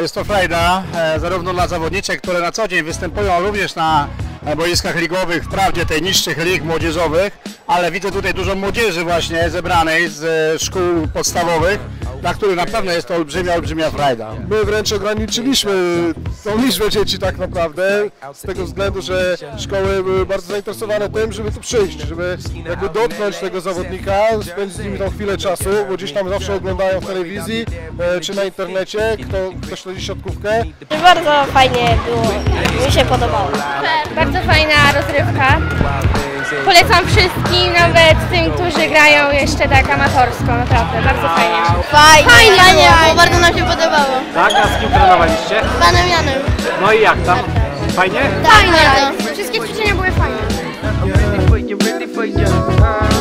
Jest to frajda zarówno dla zawodniczek, które na co dzień występują również na boiskach ligowych, wprawdzie tej niższych lig młodzieżowych, ale widzę tutaj dużo młodzieży właśnie zebranej z szkół podstawowych, dla których na pewno jest to olbrzymia frajda. My wręcz ograniczyliśmy tą liczbę dzieci tak naprawdę, z tego względu, że szkoły były bardzo zainteresowane tym, żeby tu przyjść, żeby jakby dotknąć tego zawodnika, spędzić z nimi tą chwilę czasu, bo gdzieś tam zawsze oglądają w telewizji czy na internecie, kto śledzi siatkówkę. Bardzo fajnie było, mi się podobało. Bardzo fajna rozrywka. Polecam wszystkim, nawet tym, którzy grają jeszcze tak amatorsko, naprawdę, bardzo fajnie. Fajnie, bo bardzo nam się podobało. Tak, a z kim trenowaliście? Panem Janem. No i jak tam? Fajnie? Fajnie. Wszystkie ćwiczenia były fajne. Ready for you.